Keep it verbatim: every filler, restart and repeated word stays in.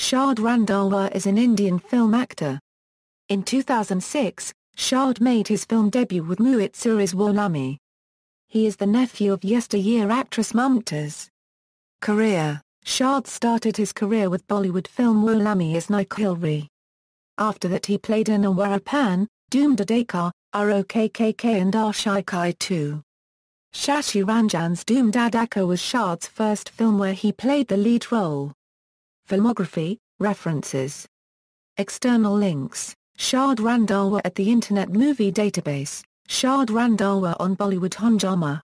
Shaad Randhawa is an Indian film actor. In two thousand six, Shaad made his film debut with Mohit Suri's Lamhe. He is the nephew of yesteryear actress Mumtaz. Career: Shaad started his career with Bollywood film Lamhe as Nikhilri. After that he played in Awarapan, Doom Dadaka, Rokk and Ashikai two. Shashi Ranjan's Doom Dadaka was Shaad's first film where he played the lead role. Filmography, references. External links: Shaad Randhawa at the Internet Movie Database, Shaad Randhawa on Bollywood Hungama.